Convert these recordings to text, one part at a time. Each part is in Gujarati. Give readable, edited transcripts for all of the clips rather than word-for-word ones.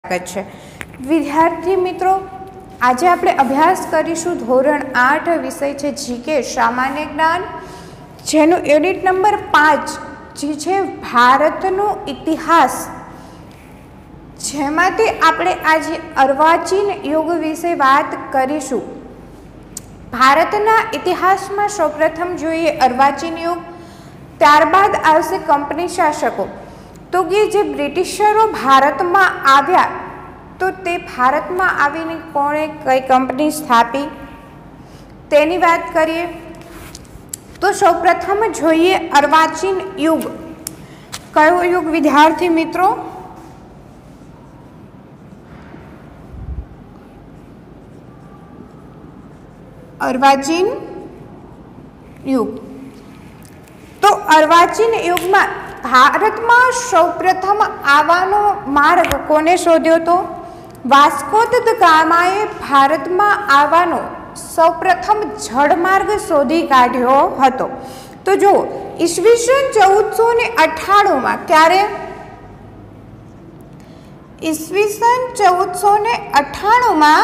स्वागत है। विद्यार्थी मित्रों, आज આપણે અભ્યાસ કરીશું ધોરણ 8 વિષય છે જીકે સામાન્ય જ્ઞાન, જેનો યુનિટ નંબર 5 જે છે ભારતનો ઇતિહાસ, જેમાંથી આપણે આજે અર્વાચીન યુગ વિશે વાત કરીશું। ભારતના ઇતિહાસમાં સૌપ્રથમ જોઈએ અર્વાચીન યુગ, ત્યારબાદ આવશે કંપની શાસકો। तो ये जो ब्रिटिशरो भारत में आव्या तो ते भारत में आवीने कोणे कई कंपनी स्थापी तेनी बात करिए। तो सौप्रथम जोईए अर्वाचीन युग। कयो युग विद्यार्थी मित्रों? अर्वाचीन युग। तो अर्वाचीन युग में भारत में सौप्रथम आवानो मार्ग कोने शोध्यो तो? वास्को द गामाए भारत में आवानो सौप्रथम जलमार्ग शोधी काढ्यो हतो। तो जो ईस्वीसन 1498 में क्यारे? ईस्वीसन 1498 में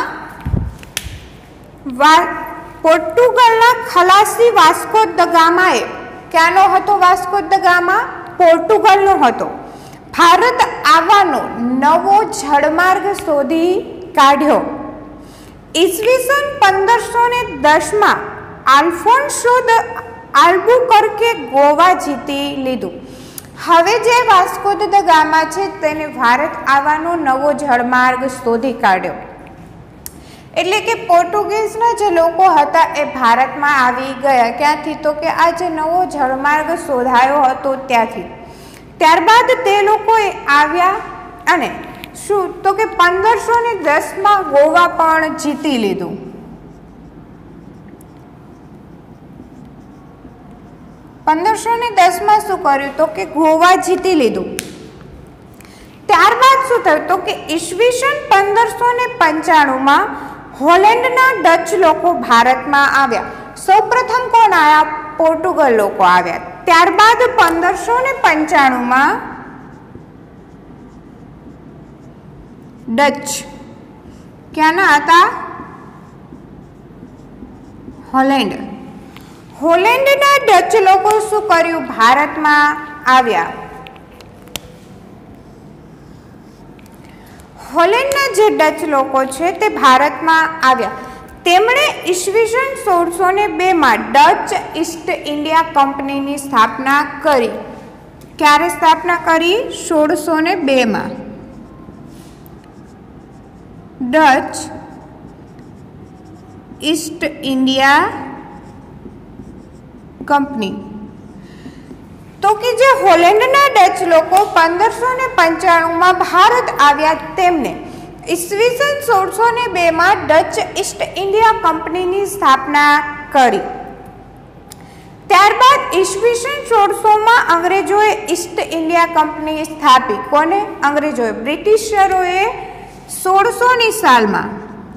पोर्टुगलना खलासी वास्को द गामाए, क्यानो हतो वास्को द गामा? पोर्टुगलनो हतो। भारत आवानो नवो जलमार्ग शोधी काढ्यो। ईस्वीसन 1510 में अल्फोन्सो द आल्बुकर्के गोवा जीती लीधुं। हवे जे वास्को द गामा छे तेने भारत आवानो नवो जलमार्ग शोधी काढ्यो। એટલે કે પોર્ટુગીઝના જે લોકો હતા એ ભારતમાં આવી ગયા ક્યાંથી? તો કે આ જે નવો જળમાર્ગ શોધાયો હતો ત્યાંથી। ત્યારબાદ તે લોકોએ આવ્યા અને શું? તો કે 1510 ગોવા પણ જીતી લીધું। 1510 શું કર્યું? તો કે ગોવા જીતી લીધું। ત્યારબાદ શું થયું? તો કે ઈસવીસન 1595 होलैंडना डच लोको भारत में आव्या। सौप्रथम कोण आया? पोर्टुगल लोको आव्या। त्यारबाद 1595 में डच क्याना हता? होलैंड। होलैंडना डच लोको शुं कर्युं? भारत में आव्या। होलैंडना जे डच लोको छे ते भारत में आव्या। तेमणे ईस्वीसन 1602 में डच ईस्ट इंडिया कंपनी नी स्थापना करी। क्यारे स्थापना करी? 1602 में डच ईस्ट इंडिया कंपनी। तो कि जे होलैंडना डच लोको 1595 में भारत आव्या तेमने ईस्वीसन 1602 में डच ईस्ट इंडिया कंपनी नी स्थापना करी। त्यारबाद ईस्वीसन 1600 में अंग्रेजोए ईस्ट इंडिया कंपनी स्थापी। कोने? अंग्रेजोए। ब्रिटिशरोए 1600 नी साल में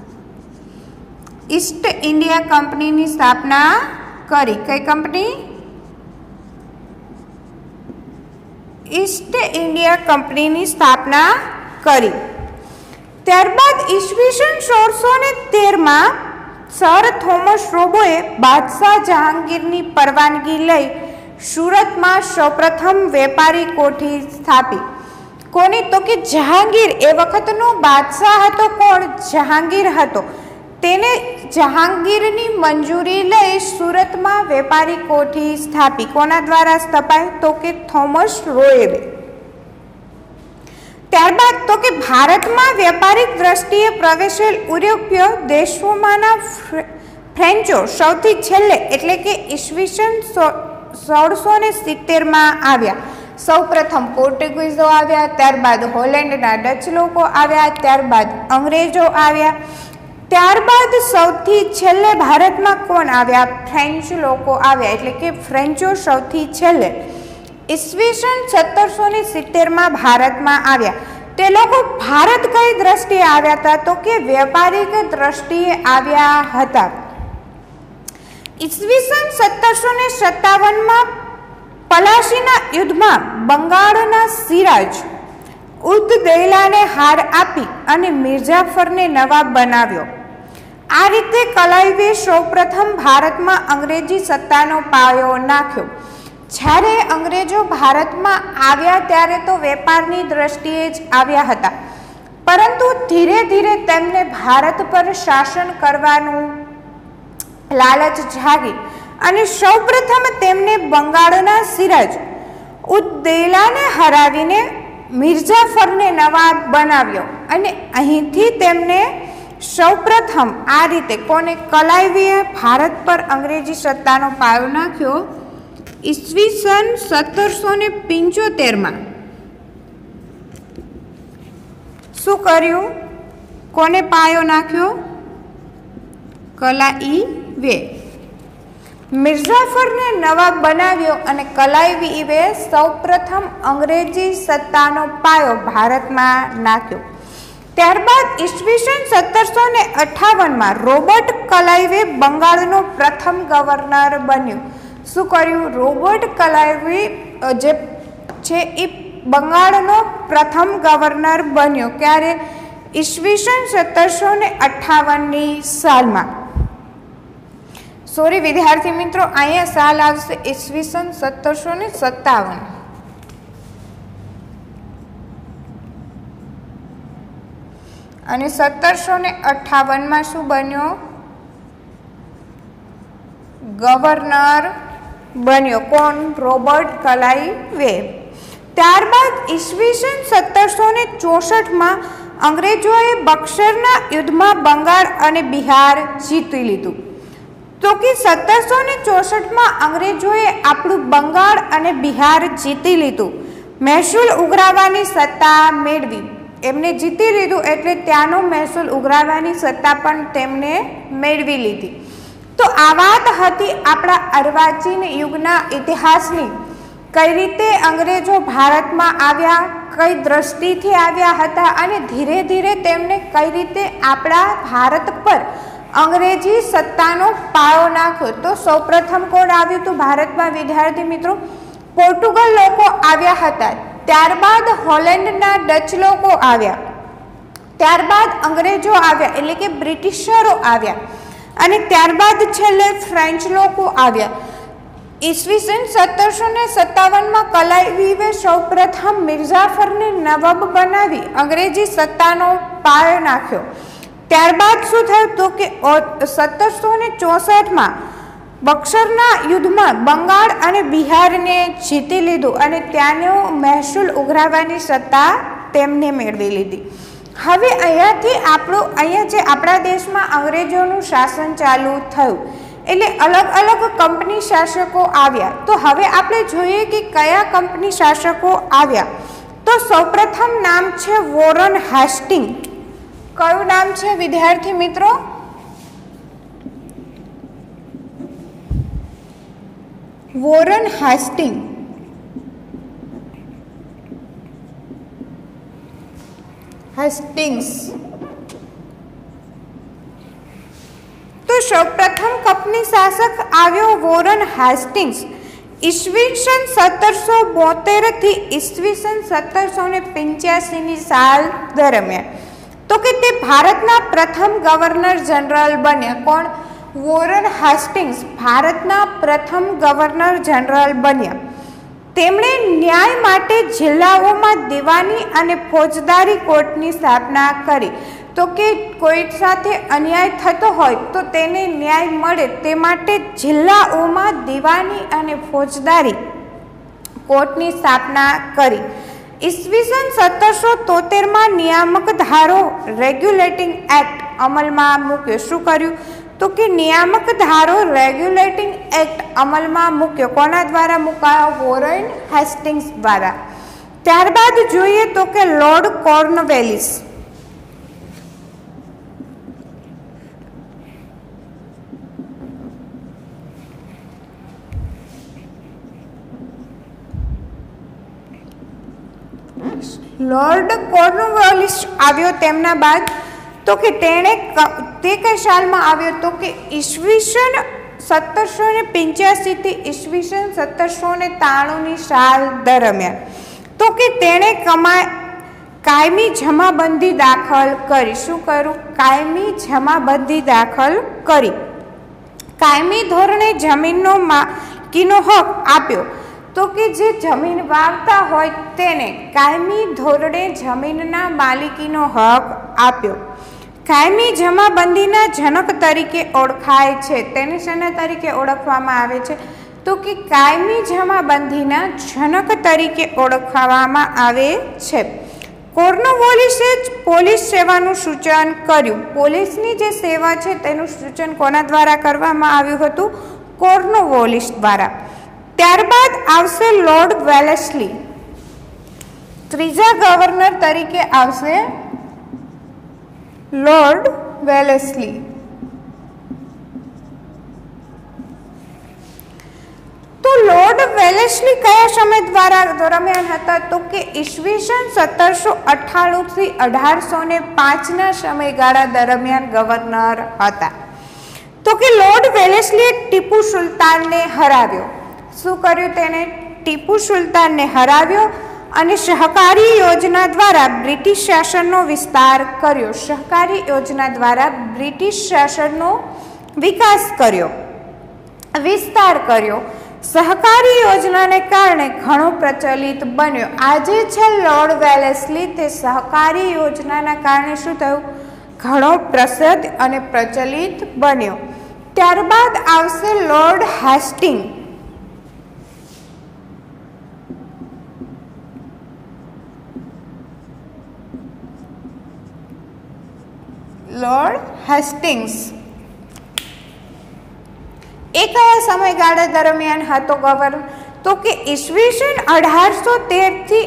ईस्ट इंडिया कंपनी नी स्थापना करी। कई कंपनी? ईस्ट इंडिया कंपनी नी स्थापना करी। त्यारबाद ईस्वीसन 1613 में सर थॉमस रोबोए बादशाह जहांगीर नी परवानगी लई सूरत में सौप्रथम वेपारी कोठी स्थापी। कोनी? तो कि जहांगीर ए वखतनो बादशाह हतो। कोण? जहांगीर हतो। तेने जहांगीरनी मंजूरी लई सूरत में वेपारी कोठी स्थापी। कोना द्वारा स्थापाई? तो कि थॉमस रोए। त्यारबाद तो कि भारत में व्यापारिक दृष्टिए प्रवेशेल यूरोपीय देशोमांना फ्रेंचो सौथी छेल्ले एटले के ईस्वीसन 1670 में आव्या। सौप्रथम पोर्टुगीजो आव्या, त्यारबाद होलैंडना डच लोको आव्या, त्यारबाद अंग्रेजो आव्या, त्यारबाद सौथी छेल्ले भारत में कोण आव्या? फ्रेंच लोको आव्या। एटले के फ्रेंचो सौथी छेल्ले ईस्वीसन 1770 में भारत में आव्या। ते लोको भारत कई दृष्टिए आव्या था? तो के व्यापारिक दृष्टिए आव्या हता। ईस्वीसन 1757 में पलाशीना युद्ध में बंगाळना सिराज ઉદદૌલાને હાર આપી અને મિર્જાફરને નવાબ બનાવ્યો. આ રીતે કલાઈવે સૌપ્રથમ ભારતમાં અંગ્રેજી સત્તાનો પાયો નાખ્યો. જ્યારે અંગ્રેજો ભારતમાં આવ્યા ત્યારે તો વેપારની દ્રષ્ટિએ જ આવ્યા હતા, પરંતુ ધીરે ધીરે તેમને ભારત પર શાસન કરવાનું લાલચ જાગી અને સૌપ્રથમ તેમને બંગાળના સિરાજ ઉદદૌલાને હરાવીને મિર્જાફરને નવાબ બનાવ્યો. અને અહીંથી તેમને સૌપ્રથમ આ રીતે કોને કલાઈવીએ ભારત પર અંગ્રેજી સત્તાનો પાયો નાખ્યો. ઈસવીસન 1775 શું કર્યું? કોને પાયો નાખ્યો? કલાઈવે મિર્જાફરને નવાબ બનાવ્યો અને કલાઈવે સૌપ્રથમ અંગ્રેજી સત્તાનો પાયો ભારતમાં નાખ્યો. ત્યારબાદ ઈસવીસન 1758 રોબર્ટ કલાઈવે બંગાળનો પ્રથમ ગવર્નર બન્યો. શું કર્યું? રોબર્ટ કલાઈવે જે છે એ બંગાળનો પ્રથમ ગવર્નર બન્યો. ક્યારે? ઈસવીસન 1758ની સાલમાં. સોરી વિદ્યાર્થી મિત્રો, અહીંયા સાલ આવશે ઈસવીસન 1757. અને 1758માં શું બન્યો? ગવર્નર બન્યો. કોણ? રોબર્ટ કલાઈવે. ત્યારબાદ ઈસવીસન 1764માં અંગ્રેજોએ બક્સરના યુદ્ધમાં બંગાળ અને બિહાર જીતી લીધું. તો કે 1764માં અંગ્રેજોએ આપણું બંગાળ અને બિહાર જીતી લીધું, મહેસૂલ ઉઘરાવવાની સત્તા મેળવી. એમને જીતી લીધું એટલે ત્યાંનો મહેસૂલ ઉઘરાવવાની સત્તા પણ તેમને મેળવી લીધી. તો આ વાત હતી આપણા અર્વાચીન યુગના ઇતિહાસની. કઈ રીતે અંગ્રેજો ભારતમાં આવ્યા, કઈ દ્રષ્ટિથી આવ્યા હતા અને ધીરે ધીરે તેમને કઈ રીતે આપણા ભારત પર અંગ્રેજી સત્તાનો પાયો નાખ્યો. તો સૌપ્રથમ કોણ આવ્યું હતું ભારતમાં વિદ્યાર્થી મિત્રો? પોર્ટુગલ લોકો આવ્યા હતા. ત્યારબાદ હોલેન્ડના ડચ લોકો આવ્યા. ત્યારબાદ અંગ્રેજો આવ્યા એટલે કે બ્રિટિશરો આવ્યા અને ત્યારબાદ છેલ્લે ફ્રેન્ચ લોકો આવ્યા. ઈસવીસન 1757માં કલાઈવે સૌપ્રથમ મિર્જાફરને નવાબ બનાવી અંગ્રેજી સત્તાનો પાયો નાખ્યો. ત્યારબાદ શું થયું? તો કે 1764માં બક્સરના યુદ્ધમાં બંગાળ અને બિહારને જીતી લીધું અને ત્યાંનો મહેસૂલ ઉઘરાવવાની સત્તા તેમને મેળવી લીધી. હવે અહીંયા જે આપણા દેશમાં અંગ્રેજોનું શાસન ચાલુ થયું એટલે અલગ અલગ કંપની શાસકો આવ્યા. તો હવે આપણે જોઈએ કે કયા કંપની શાસકો આવ્યા. તો સૌપ્રથમ નામ છે વોરન હાસ્ટિંગ. કયું નામ છે વિદ્યાર્થી મિત્રો? Warren Hastings. તો સૌપ્રથમ કંપની શાસક આવ્યો વોરન હાસ્ટિંગ્સ. ઈસવીસન 1772 થી ઈસવીસન 1785ની સાલ દરમિયાન. તો કે તે ભારતના પ્રથમ ગવર્નર જનરલ બન્યા. કોણ? વોરન હાસ્ટિંગ્સ ભારતના પ્રથમ ગવર્નર જનરલ બન્યા. તેમણે ન્યાય માટે જિલ્લાઓમાં દીવાની અને ફોજદારી કોર્ટની સ્થાપના કરી. તો કે કોઈ સાથે અન્યાય થતો હોય તો તેને ન્યાય મળે તે માટે જિલ્લાઓમાં દીવાની અને ફોજદારી કોર્ટની સ્થાપના કરી. ઈસવીસન 1773માં નિયામક ધારો રેગ્યુલેટિંગ એક્ટ અમલમાં મૂક્યો. શું કર્યું? તો કે નિયામક ધારો રેગ્યુલેટિંગ એક્ટ અમલમાં મૂક્યો. કોના દ્વારા મુકાયો? વોરન હાસ્ટિંગ્સ દ્વારા. ત્યારબાદ જોઈએ તો કે લોર્ડ કોર્નવેલિસ. લોર્ડ કોર્નવાલિસ આવ્યો તેમના બાદ. તો કે તે કઈ સાલમાં આવ્યો? તો કે ઈસવીસન 1785 થી ઈસવીસન 1793ની સાલ દરમિયાન. તો કે કાયમી જમાબંધી દાખલ કરી. શું કર્યું? કાયમી જમાબંધી દાખલ કરી. કાયમી ધોરણે જમીનનો માલિકીનો હક આપ્યો. તો કે જે જમીન વાવતા હોય તેને કાયમી ધોરણે જમીનના માલિકીનો હક આપ્યો. કાયમી જમાબંધીના જનક તરીકે ઓળખાય છે. તેને શેના તરીકે ઓળખવામાં આવે છે? તો કે કાયમી જમાબંધીના જનક તરીકે ઓળખવામાં આવે છે. કોર્નવોલિસે પોલીસ સેવાનું સૂચન કર્યું. પોલીસની જે સેવા છે તેનું સૂચન કોના દ્વારા કરવામાં આવ્યું હતું? કોર્નવોલિસ દ્વારા. ત્યારબાદ આવશે લોર્ડ વેલેસ્લી. ત્રીજા ગવર્નર તરીકે આવશે લોર્ડ વેલેસ્લી. તો લોર્ડ વેલેસ્લી કયા સમય દરમિયાન હતા? તો કે ઈસવીસન 1798 થી 1805 સમયગાળા દરમિયાન ગવર્નર હતા. તો કે લોર્ડ વેલેસ્લીએ ટીપુ સુલતાનને હરાવ્યો. શું કર્યું? તેને ટીપુ સુલતાનને હરાવ્યો અને સહકારી યોજના દ્વારા બ્રિટિશ શાસનનો વિસ્તાર કર્યો. સહકારી યોજના દ્વારા બ્રિટિશ શાસનનો વિકાસ કર્યો, વિસ્તાર કર્યો. સહકારી યોજનાને કારણે ઘણો પ્રચલિત બન્યો. આજે છે લોર્ડ વેલેસ્લી, તે સહકારી યોજનાના કારણે શું થયું? ઘણો પ્રસિદ્ધ અને પ્રચલિત બન્યો. ત્યારબાદ આવશે લોર્ડ હેસ્ટિંગ. લોર્ડ હેસ્ટિંગ્સ એ કયા સમયગાળા દરમિયાન હતો ગવર્નર? તો કે ઈસવીસન 1813 થી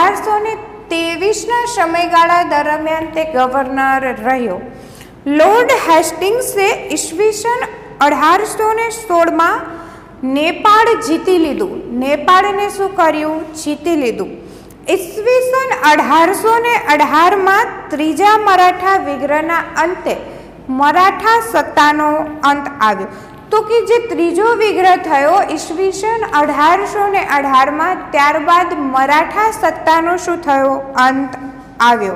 1823 સમયગાળા દરમિયાન તે ગવર્નર રહ્યો. લોર્ડ હેસ્ટિંગ્સે ઈસવીસન 1816 નેપાળ જીતી લીધું. નેપાળને શું કર્યું? જીતી લીધું. ઈસવીસન 1818 ત્રીજા મરાઠા વિગ્રહના અંતે મરાઠા સત્તાનો અંત આવ્યો. તો કે જે ત્રીજો વિગ્રહ થયો ઈસવીસન 1818 ત્યારબાદ મરાઠા સત્તાનો શું થયો? અંત આવ્યો.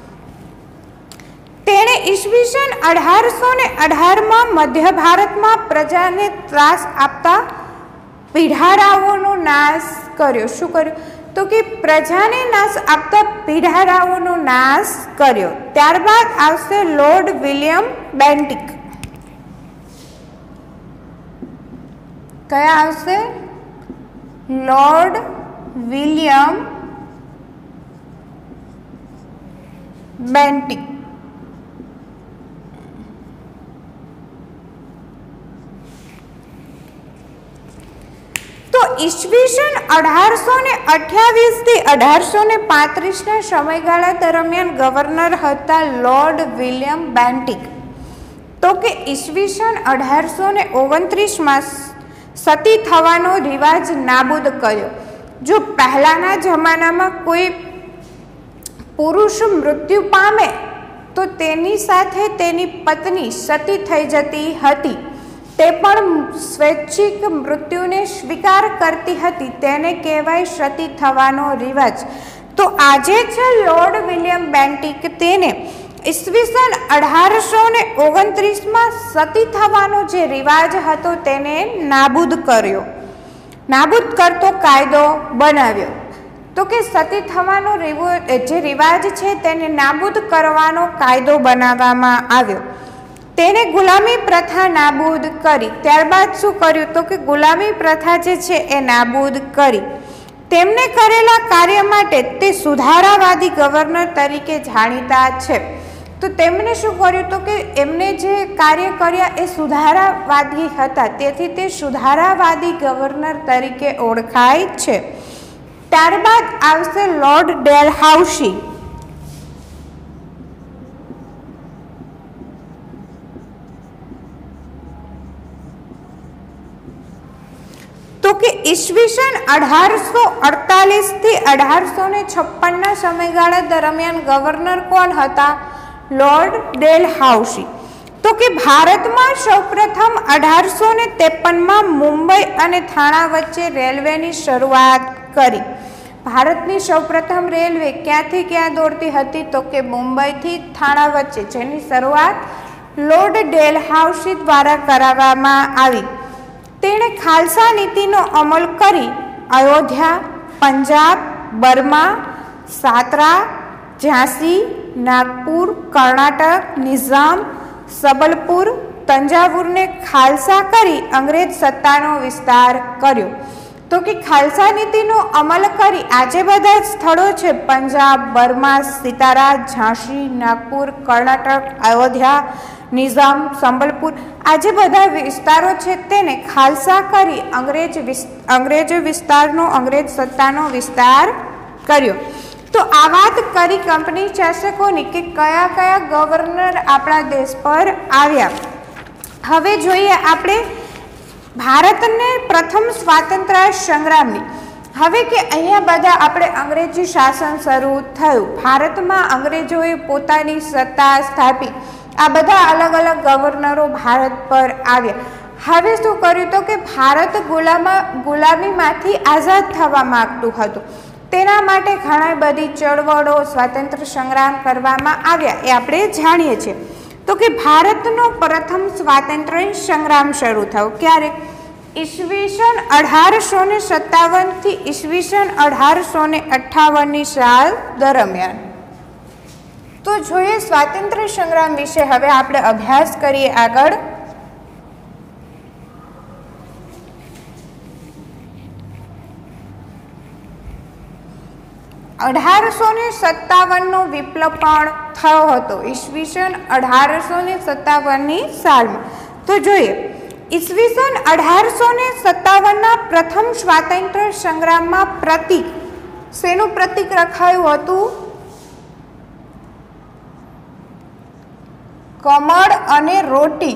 તેણે ઈસવીસન 1818 મધ્ય ભારતમાં પ્રજાને ત્રાસ આપતા પીઢારાઓનો નાશ કર્યો. શું કર્યું? તો કે પ્રજાને નાશ આપતા પીઢારાઓનો નાશ કર્યો. ત્યારબાદ આવશે લોર્ડ વિલિયમ બેન્ટિક. કયા આવશે? Lord William Bentinck. તો ઈસવીસન 1828 થી 1835 સમયગાળા દરમિયાન ગવર્નર હતા લોર્ડ વિલિયમ બેન્ટિક. તો કે ઈસવીસન 1829 સતી થવાનો રિવાજ નાબૂદ કર્યો. જો પહેલાના જમાનામાં કોઈ પુરુષ મૃત્યુ પામે તો તેની સાથે તેની પત્ની સતી થઈ જતી હતી. તે પણ સ્વૈચ્છિક મૃત્યુને સ્વીકાર કરતી હતી. તેને કહેવાય સતી થવાનો રિવાજ. તો આજે છે લોર્ડ વિલિયમ બેન્ટિક, તેને ઈસવીસન 1829 સતી થવાનો જે રિવાજ હતો તેને નાબૂદ કર્યો, નાબૂદ કરતો કાયદો બનાવ્યો. તો કે સતી થવાનો જે રિવાજ છે તેને નાબૂદ કરવાનો કાયદો બનાવવામાં આવ્યો. તેને ગુલામી પ્રથા નાબૂદ કરી. ત્યારબાદ શું કર્યું? તો કે ગુલામી પ્રથા જે છે એ નાબૂદ કરી. તેમને કરેલા કાર્ય માટે તે સુધારાવાદી ગવર્નર તરીકે જાણીતા છે. તો તેમણે શું કર્યું? તો કે એમને જે કાર્ય કર્યા એ સુધારાવાદી હતા, તેથી તે સુધારાવાદી ગવર્નર તરીકે ઓળખાય છે. ત્યારબાદ આવશે લોર્ડ ડેલહાઉસી. તો કે ઈસવીસન 1848 થી 1856 સમયગાળા દરમિયાન ગવર્નર કોણ હતા? Lord Dalhousie. તો કે ભારતમાં સૌપ્રથમ 1853 મુંબઈ અને થાણા વચ્ચે રેલવેની શરૂઆત કરી. ભારતની સૌપ્રથમ રેલવે ક્યાંથી ક્યાં દોડતી હતી? તો કે મુંબઈથી થાણા વચ્ચે, જેની શરૂઆત લોર્ડ ડેલહાઉસી દ્વારા કરાવવામાં આવી. તેણે ખાલસા નીતિનો અમલ કરી અયોધ્યા, પંજાબ, બર્મા, સાતરા, ઝાંસી, નાગપુર, કર્ણાટક, નિઝામ, સબલપુર, તંજાવુરને ખાલસા કરી અંગ્રેજ સત્તાનો વિસ્તાર કર્યો. તો કે ખાલસા નીતિનો અમલ કરી આજે બધા સ્થળો છે પંજાબ, બર્મા, સિતારા, ઝાંસી, નાગપુર, કર્ણાટક, અયોધ્યા, નિઝામ, સંબલપુર, આજે બધા વિસ્તારો છે તેને ખાલસા કરી અંગ્રેજ વિસ્તારનો, અંગ્રેજ સત્તાનો વિસ્તાર કર્યો. તો આ વાત કરી કંપની શાસકોની કે કયા કયા ગવર્નર આપણા દેશ પર આવ્યા. હવે જોઈએ આપણે ભારતને પ્રથમ સ્વાતંત્ર્ય સંગ્રામની. હવે કે અહીંયા બધા આપણે અંગ્રેજી શાસન શરૂ થયું, ભારતમાં અંગ્રેજોએ પોતાની સત્તા સ્થાપી, આ બધા અલગ અલગ ગવર્નરો ભારત પર આવ્યા. હવે શું કર્યું? તો કે ભારત ગુલામીમાંથી આઝાદ થવા માંગતું હતું. તેના માટે ઘણા બધી ચળવળો, સ્વાતંત્ર્ય સંગ્રામ કરવામાં આવ્યા, એ આપણે જાણીએ છીએ. તો કે ભારતનો પ્રથમ સ્વાતંત્ર્ય સંગ્રામ શરૂ થયો ક્યારે? ઈસવીસન 1857 થી ઈસવીસન 1858 સાલ દરમિયાન. તો જોઈએ સ્વાતંત્ર્ય સંગ્રામ વિશે હવે આપણે અભ્યાસ કરીએ આગળ. 1857 વિપ્લવ પણ થયો હતો ઈસવીસન 1857 સાલમાં. તો જોઈએ ઈસવીસન 1857 પ્રથમ સ્વાતંત્ર્ય સંગ્રામમાં પ્રતીક, શેનું પ્રતીક રખાયું હતું? કમળ અને રોટી.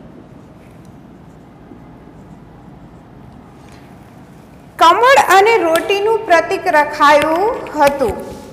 કમળ અને રોટીનું પ્રતીક રખાયું હતું.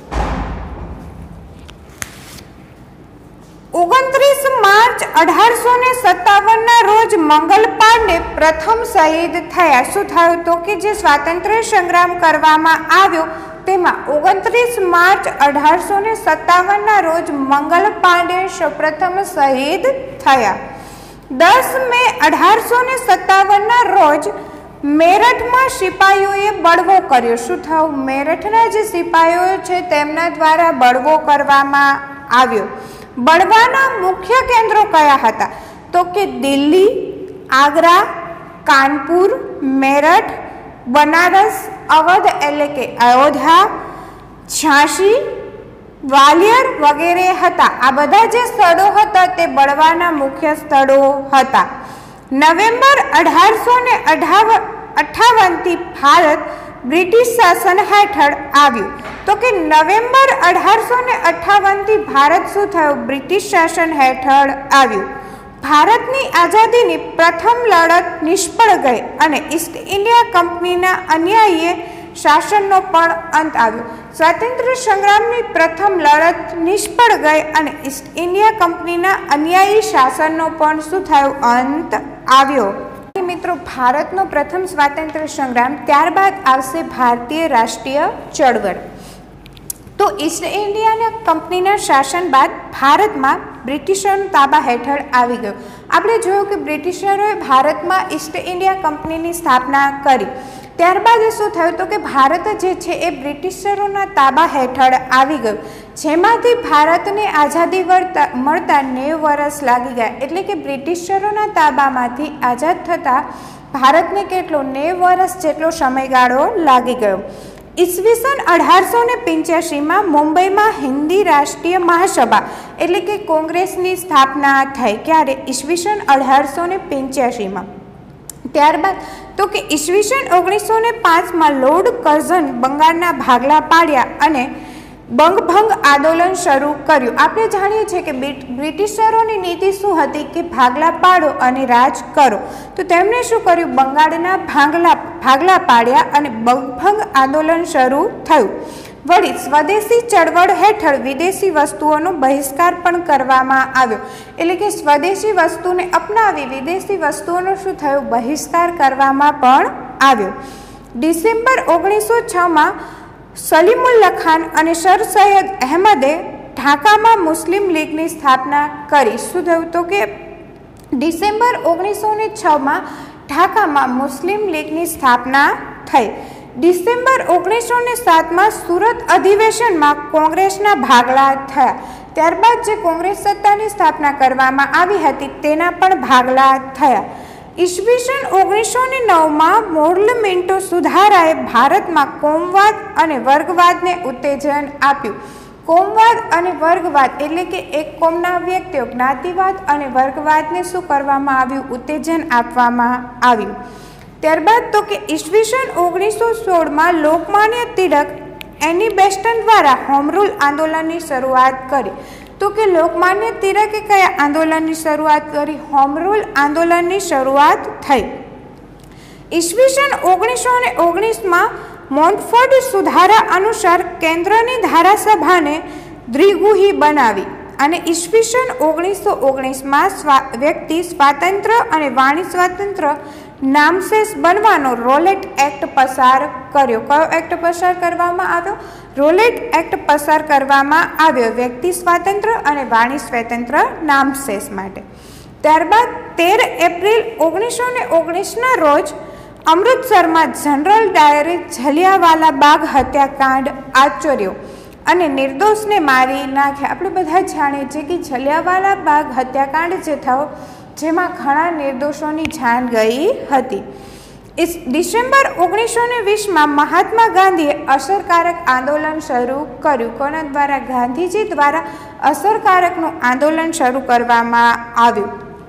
29 માર્ચ 1857 રોજ મંગલ પાંડે પ્રથમ શહીદ થયા. શું થયું? તો કે જે સ્વાતંત્ર્ય સંગ્રામ કરવામાં આવ્યો તેમાં 29 માર્ચ 1857 રોજ મંગલ પાંડે સૌપ્રથમ શહીદ થયા. 10 મે 1857 રોજ મેરઠમાં સિપાહીઓએ બળવો કર્યો. શું થયું? મેરઠના જે સિપાહીઓ છે તેમના દ્વારા બળવો કરવામાં આવ્યો. બળવાના મુખ્ય કેન્દ્રો કયા હતા? તો કે દિલ્હી, આગ્રા, કાનપુર, મેરઠ, બનારસ, અવધ એટલે કે અયોધ્યા, ઝાંસી, ગ્વાલિયર વગેરે હતા. આ બધા જે સ્થળો હતા તે બળવાના મુખ્ય સ્થળો હતા. નવેમ્બર 1858 થી ભારત બ્રિટિશ શાસન હેઠળ આવ્યું. તો કે નવેમ્બર 1858 થી ભારત શું થયું? બ્રિટિશ શાસન હેઠળ આવ્યું. ભારતની આઝાદીની પ્રથમ લડત નિષ્ફળ ગઈ અને ઈસ્ટ ઇન્ડિયા કંપનીના અન્યાયી શાસનનો પણ અંત આવ્યો. સ્વાતંત્ર્ય સંગ્રામની પ્રથમ લડત નિષ્ફળ ગઈ અને ઈસ્ટ ઇન્ડિયા કંપનીના અન્યાયી શાસનનો પણ શું થયું? અંત આવ્યો. મિત્રો, ભારતનો પ્રથમ સ્વાતંત્ર્ય સંગ્રામ, ત્યારબાદ આવશે ભારતીય રાષ્ટ્રીય ચળવળ. તો ઈસ્ટ ઇન્ડિયા કંપનીના શાસન બાદ ભારતમાં બ્રિટિશોના તાબા હેઠળ આવી ગયું. આપણે જોયું કે બ્રિટિશરોએ ભારતમાં ઈસ્ટ ઇન્ડિયા કંપનીની સ્થાપના કરી. ત્યારબાદ શું થયું? તો કે ભારત જે છે એ બ્રિટિશરોના તાબા હેઠળ આવી ગયું, જેમાંથી ભારતને આઝાદી મળતા 90 વર્ષ લાગી ગયા. એટલે કે બ્રિટિશરોના તાબામાંથી આઝાદ થતાં ભારતને કેટલો 90 વર્ષ જેટલો સમયગાળો લાગી ગયો. ઈસવીસન 1885 મુંબઈમાં હિન્દી રાષ્ટ્રીય મહાસભા એટલે કે કોંગ્રેસની સ્થાપના થઈ. ક્યારે? ઈસવીસન 1885. ત્યારબાદ તો કે ઈસવીસન 1905 લોર્ડ કર્ઝન બંગાળના ભાગલા પાડ્યા અને બંગભંગ આંદોલન શરૂ કર્યું. આપણે જાણીએ છીએ કે બ્રિટિશરોની નીતિ શું હતી કે ભાગલા પાડો અને રાજ કરો. તો તેમણે શું કર્યું? બંગાળના ભાગલા પાડ્યા અને બંગભંગ આંદોલન શરૂ થયું. વળી સ્વદેશી ચળવળ હેઠળ વિદેશી વસ્તુઓનો બહિષ્કાર પણ કરવામાં આવ્યો. એટલે કે સ્વદેશી વસ્તુને અપનાવી વિદેશી વસ્તુઓનો શું થયું? બહિષ્કાર કરવામાં પણ આવ્યો. ડિસેમ્બર 1906 સલીમુલ્લા ખાન અને સર સૈયદ અહેમદે ઢાકામાં મુસ્લિમ લીગની સ્થાપના કરી. શું થયું? તો કે ડિસેમ્બર 1906માં ઢાકામાં મુસ્લિમ લીગની સ્થાપના થઈ. ડિસેમ્બર 1907માં સુરત અધિવેશનમાં કોંગ્રેસના ભાગલા થયા. ત્યારબાદ જે કોંગ્રેસ સત્તાની સ્થાપના કરવામાં આવી હતી તેના પણ ભાગલા થયા. ઈસવીસન 1909માં મોર્લમેન્ટો સુધારાએ ભારતમાં કોમવાદ અને વર્ગવાદને ઉત્તેજન આપ્યું. કોમવાદ અને વર્ગવાદ એટલે કે એક કોમના વ્યક્તિઓ, જ્ઞાતિવાદ અને વર્ગવાદને શું કરવામાં આવ્યું? ઉત્તેજન આપવામાં આવ્યું. ત્યારબાદ તો કે ઈસવીસન 1916માં લોકમાન્ય તિલક એની બેસ્ટન દ્વારા હોમ રૂલ આંદોલનની શરૂઆત કરી. તો કે લોકમાન્ય તિલકે કયા આંદોલનની શરૂઆત કરી? હોમ રૂલ આંદોલનની શરૂઆત થઈ. ઈસવીસન 1919માં મોન્ટફોર્ડ સુધારા અનુસાર કેન્દ્રની ધારાસભાને દ્વિગુહી બનાવી અને ઈસવીસન 1919માં વ્યક્તિ સ્વાતંત્ર્ય અને વાણી સ્વાતંત્ર્ય નામશેષ બનવાનો રોલેટ એક્ટ પસાર કર્યો. કયો એક્ટ પસાર કરવામાં આવ્યો? રોલેટ એક્ટ પસાર કરવામાં આવ્યો વ્યક્તિ સ્વાતંત્ર્ય અને વાણી સ્વાતંત્ર્ય નામશેષ માટે. ત્યારબાદ 13 એપ્રિલ 1919ના રોજ અમૃતસરમાં જનરલ ડાયરે જલિયાવાલા બાગ હત્યાકાંડ આચર્યો અને નિર્દોષને મારી નાખ્યા. આપણે બધા જાણીએ છીએ કે જલિયાવાલા બાગ હત્યાકાંડ જે થયો જેમાં ઘણા નિર્દોષોની જાન ગઈ હતી. ડિસેમ્બર 1920માં મહાત્મા ગાંધીએ અસરકારક આંદોલન શરૂ કર્યું. કોના દ્વારા? ગાંધીજી દ્વારા અસરકારકનું આંદોલન શરૂ કરવામાં આવ્યું.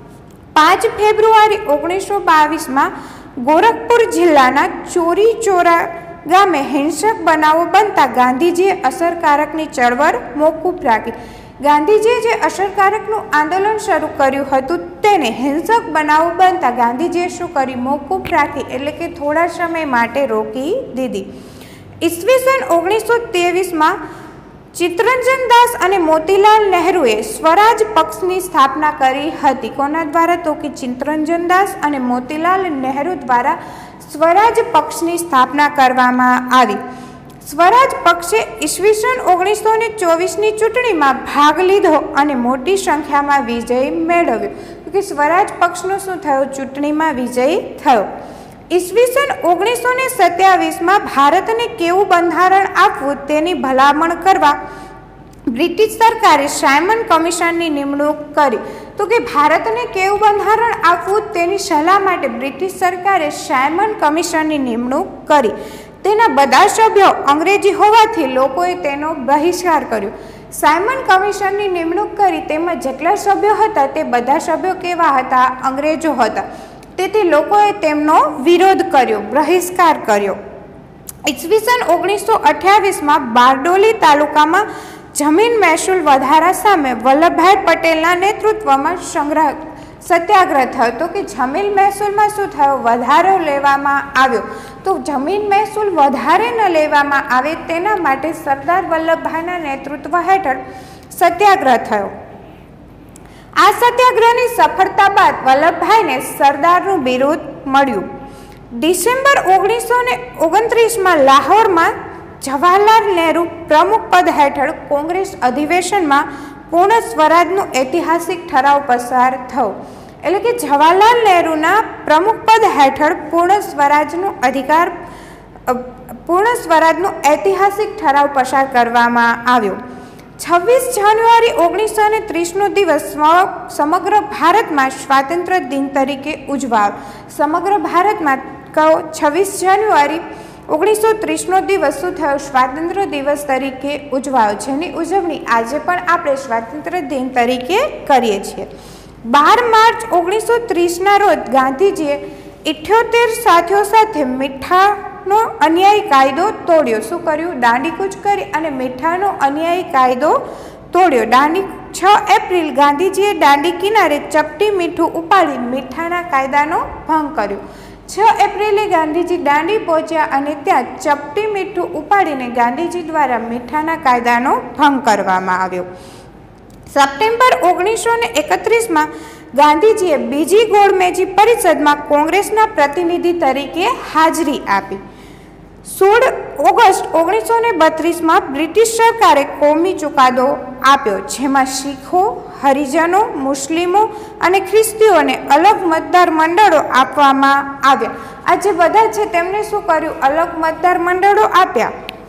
5 ફેબ્રુઆરી 1922માં ગોરખપુર જિલ્લાના ચોરી ચોરા ગામે હિંસક બનાવો બનતા ગાંધીજીએ અસરકારકની ચળવળ મોકૂફ રાખી. ગાંધીજીએ જે અસરકારકનું આંદોલન શરૂ કર્યું હતું તેને હિંસક બનાવો બનતા ગાંધીજીએ શું કર્યું? મોકૂફ રાખી, એટલે કે થોડા સમય માટે રોકી દીધી. ઈસવીસન 1923માં ચિત્તરંજન દાસ અને મોતીલાલ નહેરુએ સ્વરાજ પક્ષની સ્થાપના કરી હતી. કોના દ્વારા? તો કે ચિત્તરંજન દાસ અને મોતીલાલ નહેરુ દ્વારા સ્વરાજ પક્ષની સ્થાપના કરવામાં આવી. સ્વરાજ પક્ષે ઈસવીસન 1924ની ચૂંટણીમાં ભાગ લીધો અને મોટી સંખ્યામાં વિજય મેળવ્યો. કે સ્વરાજ પક્ષનો શું થયો? ચૂંટણીમાં વિજય થયો. ઈસવીસન 1927માં ભારતને કેવું બંધારણ આપવું તેની ભલામણ કરવા બ્રિટિશ સરકારે સાયમન કમિશનની નિમણૂક કરી. તો કે ભારતને કેવું બંધારણ આપવું તેની સલાહ માટે બ્રિટિશ સરકારે સાયમન કમિશનની નિમણૂક કરી. તેના બધા સભ્યો અંગ્રેજી હોવાથી લોકોએ તેનો બહિષ્કાર કર્યો. સાયમન કમિશનની નિમણૂક કરી તેમાં જેટલા સભ્યો હતા તે બધા સભ્યો કેવા હતા? અંગ્રેજો હતા. તેથી લોકોએ તેમનો વિરોધ કર્યો, બહિષ્કાર કર્યો. ઈસવીસન 1928માં બારડોલી તાલુકામાં જમીન મહેસૂલ વધારા સામે વલ્લભભાઈ પટેલના નેતૃત્વમાં સત્યાગ્રહ થયો. તો કે જમીન મહેસૂલમાં શું થયો? વધારો લેવામાં આવ્યો. તો જમીન મહેસૂલ વધારે ન લેવામાં આવે તેના માટે સરદાર વલ્લભભાઈના નેતૃત્વ હેઠળ સત્યાગ્રહ થયો. આ સત્યાગ્રહની સફળતા બાદ વલ્લભભાઈને સરદારનું બિરુદ મળ્યું. ડિસેમ્બર 1929માં લાહોરમાં જવાહરલાલ નહેરુ પ્રમુખ પદ હેઠળ કોંગ્રેસ અધિવેશનમાં પૂર્ણ સ્વરાજનું ઐતિહાસિક ઠરાવ પસાર થયો. એટલે કે જવાહરલાલ નહેરુના પ્રમુખ પદ હેઠળ પૂર્ણ સ્વરાજનું ઐતિહાસિક ઠરાવ પસાર કરવામાં આવ્યો. 26 જાન્યુઆરી 1930નો દિવસ સમગ્ર ભારતમાં સ્વાતંત્ર્ય દિન તરીકે ઉજવાયો. સમગ્ર ભારતમાં 26 જાન્યુઆરી 1930નો દિવસ શું થયો? સ્વાતંત્ર્ય દિવસ તરીકે ઉજવાયો, જેની ઉજવણી આજે પણ આપણે સ્વાતંત્ર્ય દિન તરીકે કરીએ છીએ. 12 માર્ચ 1930ના રોજ ગાંધીજીએ 78 સાથીઓ સાથે મીઠાનો અન્યાયી કાયદો તોડ્યો. શું કર્યું? દાંડીકૂચ કરી અને મીઠાનો અન્યાયી કાયદો તોડ્યો. 6 એપ્રિલ ગાંધીજીએ દાંડી કિનારે ચપટી મીઠું ઉપાડી મીઠાના કાયદાનો ભંગ કર્યો. 6 એપ્રિલે ગાંધીજી દાંડી પહોંચ્યા અને ત્યાં ચપટી મીઠું ઉપાડીને ગાંધીજી દ્વારા મીઠાના કાયદાનો ભંગ કરવામાં આવ્યો. સપ્ટેમ્બર 1931માં ગાંધીજીએ બીજી ગોળમેજી પરિષદમાં કોંગ્રેસના પ્રતિનિધિ તરીકે હાજરી આપી. 16 ઓગસ્ટ 1932 બ્રિટિશ સરકારે કોમી ચુકાદો આપ્યો, જેમાં શીખો, હરિજનો, મુસ્લિમો અને ખ્રિસ્તીઓને અલગ મતદાર મંડળો આપવામાં આવ્યા. આ જે બધા છે તેમને શું કર્યું? અલગ મતદાર મંડળો આપ્યા.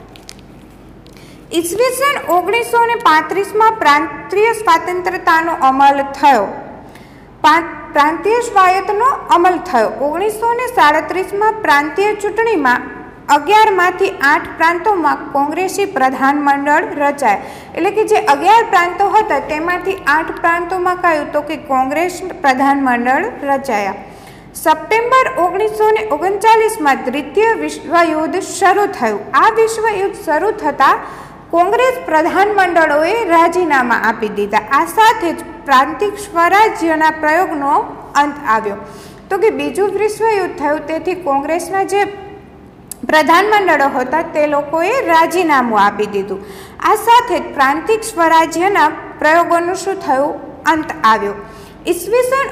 ઈસવીસન 1935 પ્રાંતીય સ્વાતંત્રતાનો અમલ થયો. પ્રાંતીય સ્વાયત્તનો અમલ થયો. 1937 પ્રાંતીય ચૂંટણીમાં 11માંથી 8 પ્રાંતોમાં કોંગ્રેસી પ્રધાનમંડળ રચાયા. એટલે કે જે 11 પ્રાંતો હતા તેમાંથી 8 પ્રાંતોમાં કયું? તો કે કોંગ્રેસ પ્રધાનમંડળ રચાયા. સપ્ટેમ્બર 1939 દ્વિતીય વિશ્વયુદ્ધ શરૂ થયું. આ વિશ્વયુદ્ધ શરૂ થતાં કોંગ્રેસ પ્રધાનમંડળોએ રાજીનામા આપી દીધા. આ સાથે જ પ્રાંતિક સ્વરાજ્યના પ્રયોગનો અંત આવ્યો. તો કે બીજું વિશ્વયુદ્ધ થયું, તેથી કોંગ્રેસના જે પ્રધાનમંડળો હતા તે લોકોએ રાજીનામું આપી દીધું. આ સાથે જ પ્રાંતિક સ્વરાજ્યના પ્રયોગોનું શું થયું? અંત આવ્યો. ઈસવીસન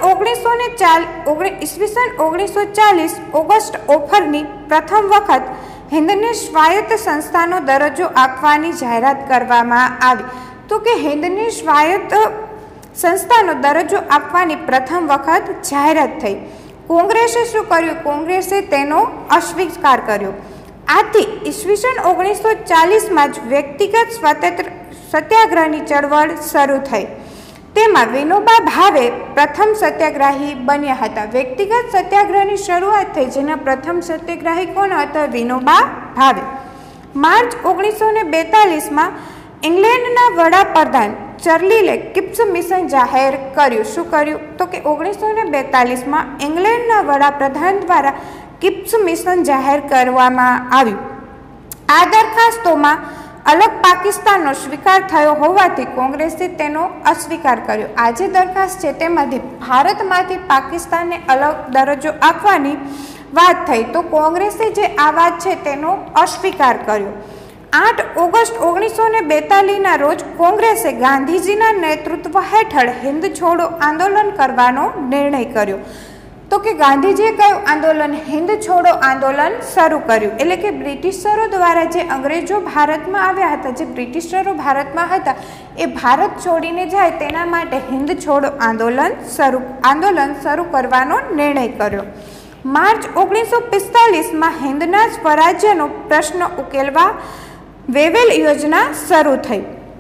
1940 ઓગસ્ટ ઓફરની પ્રથમ વખત હિન્દને સ્વાયત્ત સંસ્થાનો દરજ્જો આપવાની જાહેરાત કરવામાં આવી. તો કે હિન્દને સ્વાયત્ત સંસ્થાનો દરજ્જો આપવાની પ્રથમ વખત જાહેરાત થઈ. કોંગ્રેસે શું કર્યું? કોંગ્રેસે તેનો અસ્વીકાર કર્યો. આથી ઈસવીસન 1940 જ વ્યક્તિગત સત્યાગ્રહની ચળવળ શરૂ થઈ. તેમાં વિનોબા ભાવે પ્રથમ સત્યાગ્રાહી બન્યા હતા. વ્યક્તિગત સત્યાગ્રહની શરૂઆત થઈ, જેના પ્રથમ સત્યાગ્રાહી કોણ હતા? વિનોબા ભાવે. માર્ચ 1942 ઇંગ્લેન્ડના વડાપ્રધાન ચર્ચિલે કિપ્સ મિશન જાહેર કર્યું. શું કર્યું? તો કે 1942 ઇંગ્લેન્ડના વડાપ્રધાન દ્વારા કિપ્સ મિશન જાહેર કરવામાં આવ્યું. આ દરખાસ્તોમાં અલગ પાકિસ્તાનનો સ્વીકાર થયો હોવાથી કોંગ્રેસે તેનો અસ્વીકાર કર્યો. આ જે દરખાસ્ત છે તેમાંથી ભારતમાંથી પાકિસ્તાનને અલગ દરજ્જો આપવાની વાત થઈ, તો કોંગ્રેસે જે આ વાત છે તેનો અસ્વીકાર કર્યો. 8 ઓગસ્ટ 1942 રોજ કોંગ્રેસે ગાંધીજીના નેતૃત્વ હેઠળ હિન્દ છોડો આંદોલન કરવાનો નિર્ણય કર્યો. તો કે ગાંધીજીએ કયું આંદોલન? હિન્દ છોડો આંદોલન શરૂ કર્યું. એટલે કે બ્રિટિશરો દ્વારા જે અંગ્રેજો ભારતમાં આવ્યા હતા, જે બ્રિટિશરો ભારતમાં હતા, એ ભારત છોડીને જાય તેના માટે હિન્દ છોડો આંદોલન શરૂ કરવાનો નિર્ણય કર્યો. માર્ચ 1945 હિન્દના સ્વરાજ્યનો પ્રશ્ન ઉકેલવા વેવેલ યોજના શરૂ થઈ.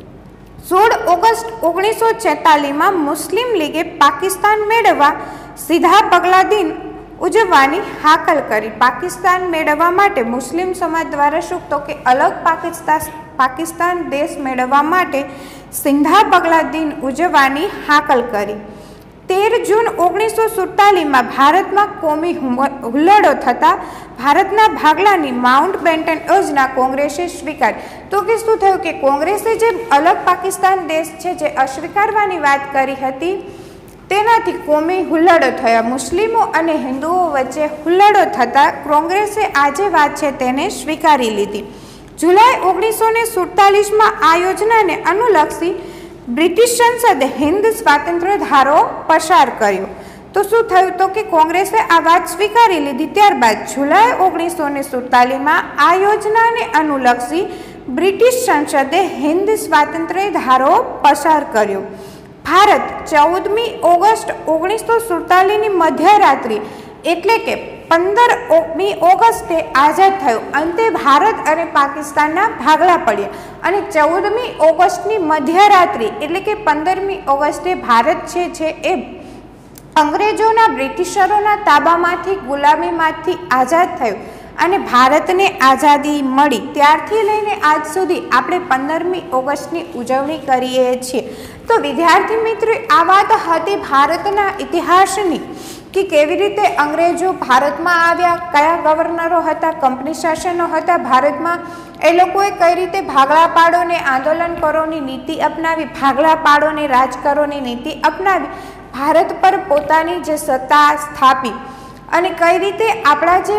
16 ઓગસ્ટ 1946 મુસ્લિમ લીગે પાકિસ્તાન મેળવવા સીધા પગલા દિન ઉજવવાની હાકલ કરી. પાકિસ્તાન મેળવવા માટે મુસ્લિમ સમાજ દ્વારા શું? તો કે અલગ પાકિસ્તાન દેશ મેળવવા માટે સીધા પગલા દિન ઉજવવાની હાકલ કરી. 13 જૂન 1947 ભારતમાં કોમી હુલ્લડો થતાં ભારતના ભાગલાની માઉન્ટ બેટન યોજના કોંગ્રેસે સ્વીકારી. તો કે શું થયું? કે કોંગ્રેસે જે અલગ પાકિસ્તાન દેશ છે જે અસ્વીકારવાની વાત કરી હતી, તેનાથી કોમી હુલ્લડો થયા. મુસ્લિમો અને હિન્દુઓ વચ્ચે હુલ્લડો થતાં કોંગ્રેસે આ જે વાત છે તેને સ્વીકારી લીધી. જુલાઈ 1947 આ યોજનાને અનુલક્ષી બ્રિટિશ સંસદે હિન્દ સ્વાતંત્ર્ય ધારો પસાર કર્યો. તો શું થયું? તો કે કોંગ્રેસે આ વાત સ્વીકારી લીધી. ત્યારબાદ જુલાઈ 1947 આ યોજનાને અનુલક્ષી બ્રિટિશ સંસદે હિન્દ સ્વાતંત્ર્ય ધારો પસાર કર્યો. ભારત 14મી ઓગસ્ટ 1947 મધ્યરાત્રિ એટલે કે 15મી ઓગસ્ટે આઝાદ થયું. અંતે ભારત અને પાકિસ્તાનના ભાગલા પડ્યા અને 14મી ઓગસ્ટની મધ્યરાત્રિ એટલે કે 15મી ઓગસ્ટે ભારત છે એ અંગ્રેજોના બ્રિટિશરોના તાબામાંથી ગુલામીમાંથી આઝાદ થયું અને ભારતને આઝાદી મળી. ત્યારથી લઈને આજ સુધી આપણે 15મી ઓગસ્ટની ઉજવણી કરીએ છીએ. તો વિદ્યાર્થી મિત્રો, આ વાત હતી ભારતના ઇતિહાસની કે કેવી રીતે અંગ્રેજો ભારતમાં આવ્યા, કયા ગવર્નરો હતા, કંપની શાસનો હતા ભારતમાં, એ લોકોએ કઈ રીતે ભાગલા પાડોને આંદોલન કરોની નીતિ અપનાવી, ભાગલા પાડોને રાજ કરોની નીતિ અપનાવી, ભારત પર પોતાની જે સત્તા સ્થાપી અને કઈ રીતે આપણા જે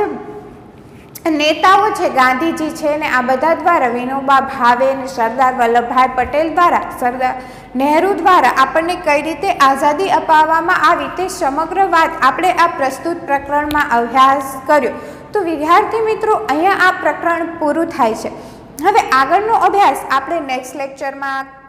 નેતાઓ છે, ગાંધીજી છે ને આ બધા દ્વારા, વિનોબા ભાવે ને સરદાર વલ્લભભાઈ પટેલ દ્વારા, સરદાર નહેરુ દ્વારા આપણને કઈ રીતે આઝાદી અપાવવામાં આવી તે સમગ્ર વાત આપણે આ પ્રસ્તુત પ્રકરણમાં અભ્યાસ કર્યો. તો વિદ્યાર્થી મિત્રો અહીંયા આ પ્રકરણ પૂરું થાય છે. હવે આગળનો અભ્યાસ આપણે નેક્સ્ટ લેક્ચરમાં